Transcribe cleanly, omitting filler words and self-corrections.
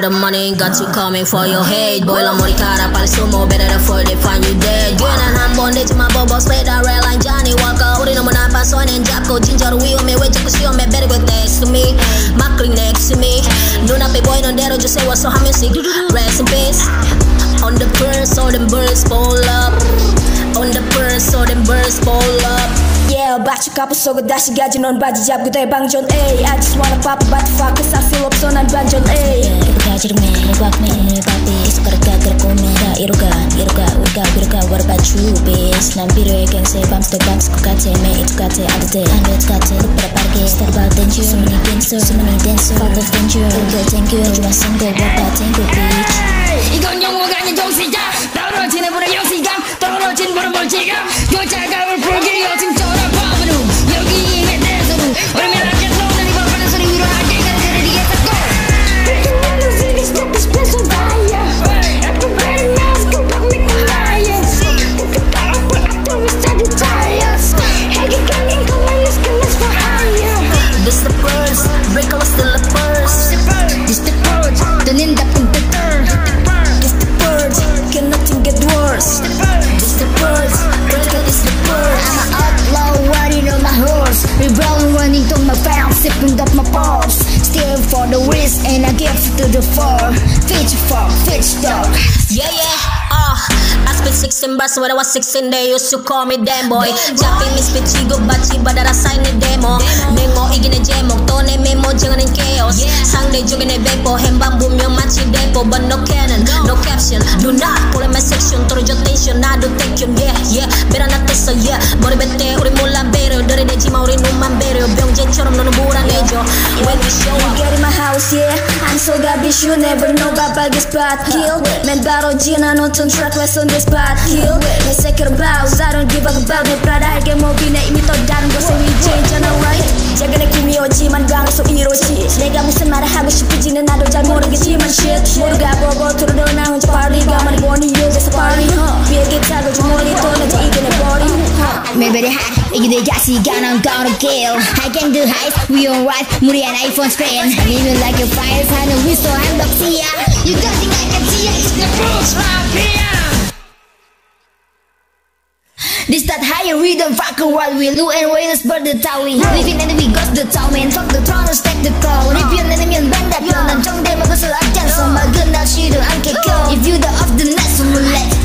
the money, got you coming for your hate. Boy, la morikara, pali sumo, better before they find you dead. Gwen and ham bondage, my bobo, spade and rail line, Johnny Walker. Uri no muna pason and Jacko, ginger, we on me, wait, you see on me, better go next to me. Macri next to me. No, not boy, no, there, just say what's so music. Rest in peace. On the purse, all them birds pull up. On the purse, all them birds pull up. Yeah, baci kapu sogo dashi gaji non baji jab gudai bang John A. I just wanna pop a butt fuck cause I feel up so nan bang John A. Gaji me, bak me, papi, iskara gagar kome, da iruga, what about you, bitch? Nam biro gang say bumps the bumps, kukate me, it's kate, adate, and it's kate, look at a party, start about danger, so many dancers, fuck off danger, okay, thank you, you are single, what about thank you, bitch? 이건 영어가 아닌 정신이야. 떨어지는 분의 영신감, 떨어진 분은 멀지감. 여자가 올 불길이 여진 쩔어 바보누. 여기 내 대소누. 얼마나게 너는 이거 하는 소리 위로 하게 가는 그를 이해했고. This the purse, break all still the purse. This the purge, 뜨는 나쁜 뜻들. This the purge, can nothing get worse. This the purse, break it is the purge. I'm an outlaw riding on my horse, rebelling running through my fam, sipping up my balls. Still for the wrist and I give to the floor. Fitch dog. Yeah, I spit 16 bars when I was 16, they used to call me damn boy. Japping me spit chigo bachi, but I sign the demo. Nemo igine jemo, tone memo jangan in chaos. Sangde jugine bepo, hembang bumyo machi depo, but no canon, no caption. Do not pull in my section, throw your tension, I do take you, yeah. Better not test, yeah. Bori bete, uri mula bero, dore de jima uri numan bero, byong jenchorom no nubura nejo. When we show up, Get in my house, yeah. I'm so garbage, you never know about bag spot kill. Man battle Gina, no turn track, let's on this spot kill. My second bows, I don't give a about the pride. I get more bina imito dan go say we change and alright. Jagane kimi oji man gang so irochi. Nega musen mara hago shipijine nado jar morugi man shit. Moruga bobo turu do na hunch party. Gamani boni yo just party. Be a guitar go jumoli to na to eat in the body. Maybe they hot, you the gassy gun, I'm gonna kill. I can do heights, we on right, Muri and iPhone screen. I'm even like a fire, I know we so hand up to ya. You don't think I can see ya, it's the Purge right here. This that higher rhythm, fucking while we loot and rain us burn the towie. Living and we got the town man, fuck the throne, stack the crown. If you're enemy bend that gun, and jump them, I go so I dance on my gun, now she don't, I'm kick. If you the off the net, so let's